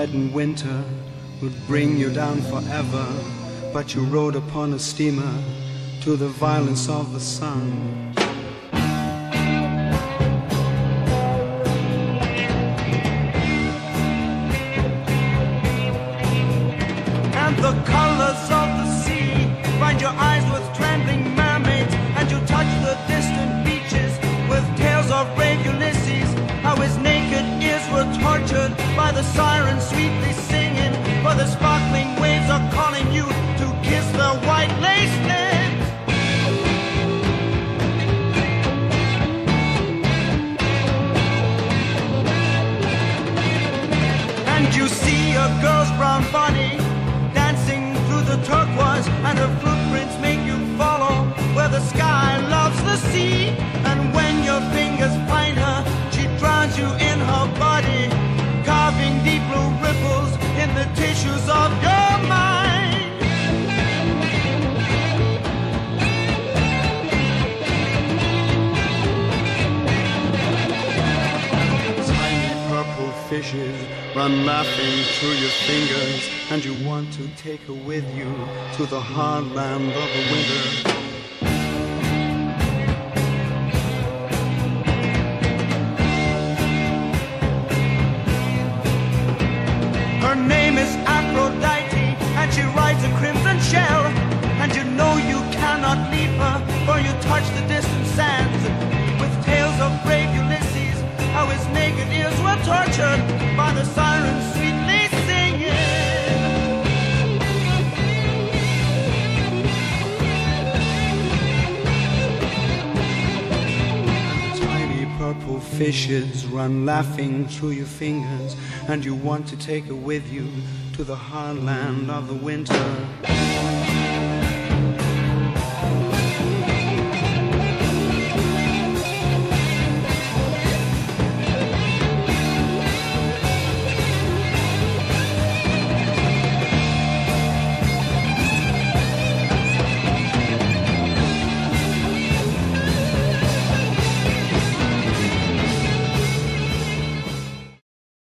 leaden winter would bring you down forever, but you rode upon a steamer to the violence of the sun. And the colors of the sea find your eyes with trembling mermaids, and you touch the distant beaches with tales of brave Ulysses, how his naked ears were tortured by the sirens sweetly singing, for the sparkling waves are calling you to kiss their white lace lips. And you see a girl's brown body dancing through the turquoise, and her footprints make you follow where the sky loves the sea. And when your fingers find her, she drowns you in her body, carving deep blue ripples in the tissues of your mind. Tiny purple fishes run laughing through your fingers, and you want to take her with you to the hard land of the winter. Her name is Aphrodite, and she rides a crimson shell, and you know you cannot leave her, for you touch the distant sands with tales of brave Ulysses, how his naked ears were tortured by the sirens sweetly singing. Tiny purple fishes run laughing through your fingers, and you want to take her with you to the hard land of the winter.